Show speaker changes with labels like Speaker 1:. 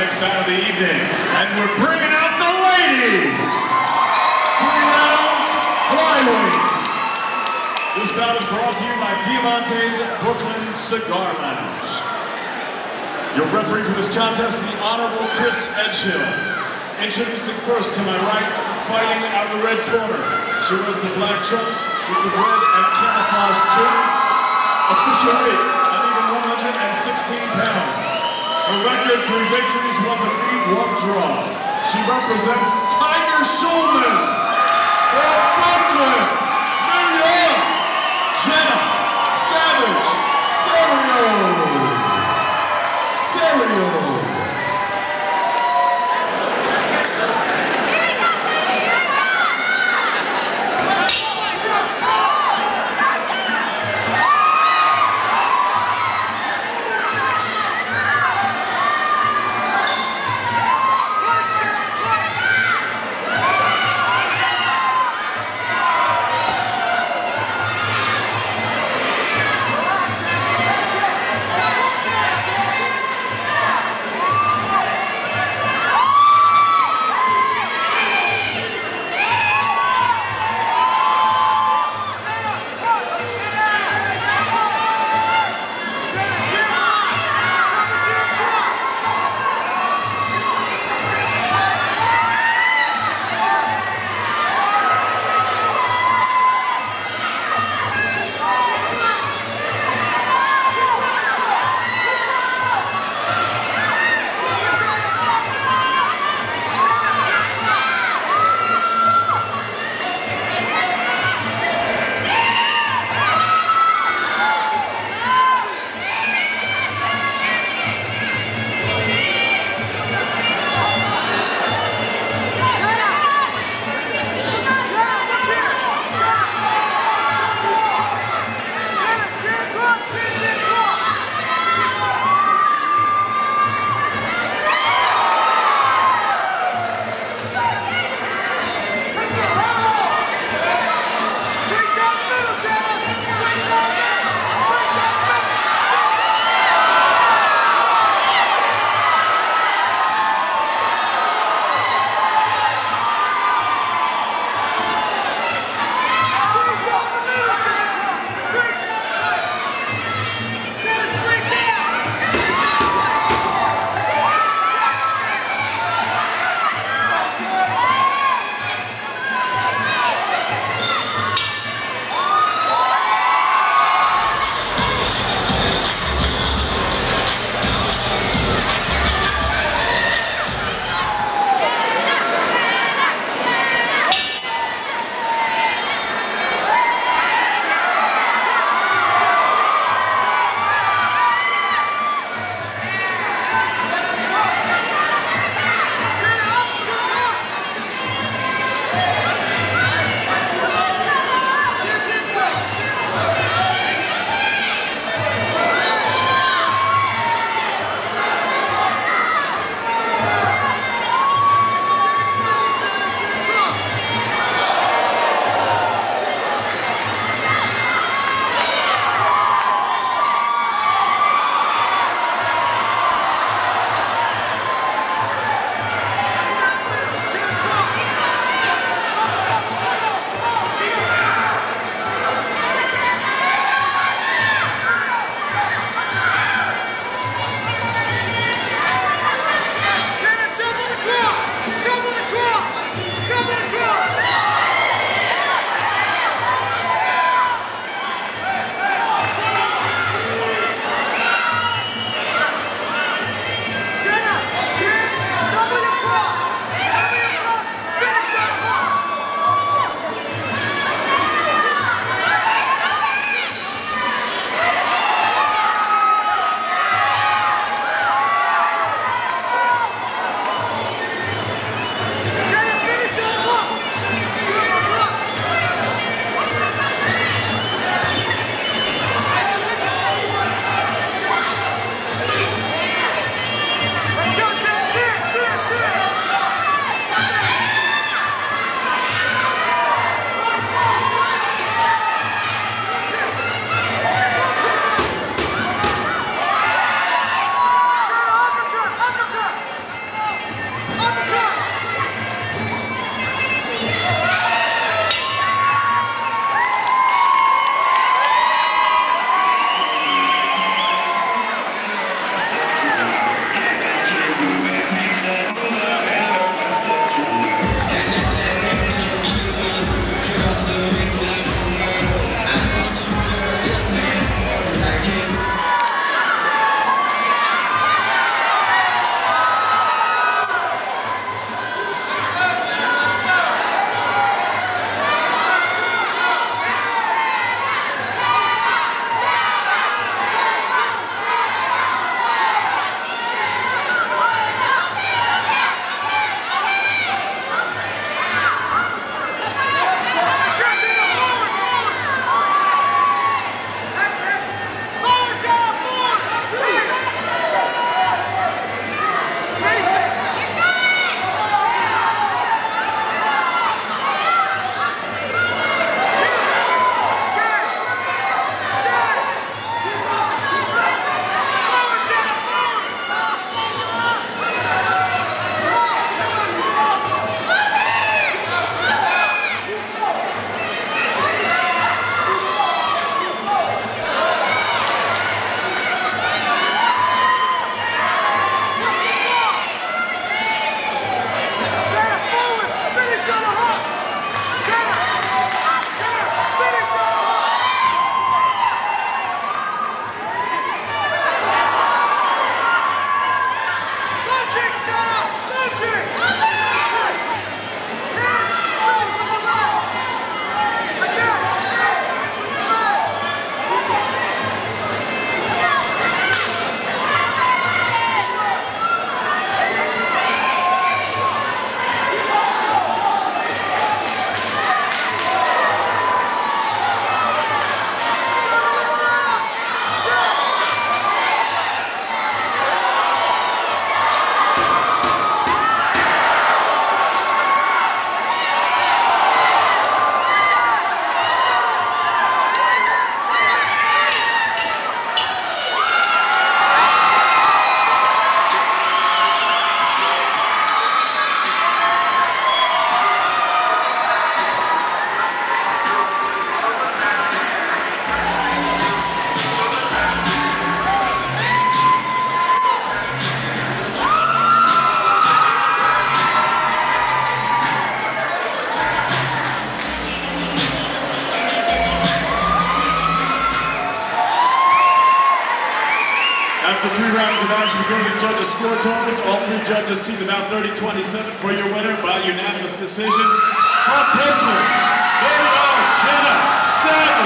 Speaker 1: next bout of the evening. And we're bringing out the ladies. 3 rounds, flyweights. This bout is brought to you by Diamante's Brooklyn Cigar Lounge. Your referee for this contest, the Honorable Chris Edgehill. Introducing first to my right, fighting out of the red corner. She wears the black trunks with the red and camouflage trim. Official weight at even 116 pounds. Her record, 3 victories, 1 defeat, 1 draw. She represents Tiger Schulmans from Brooklyn, New York. Jenna Savage Serio. of action according to the judges' score totals. All three judges see the now 30-27 for your winner by unanimous decision. From Brooklyn, there you are, Jenna Savage.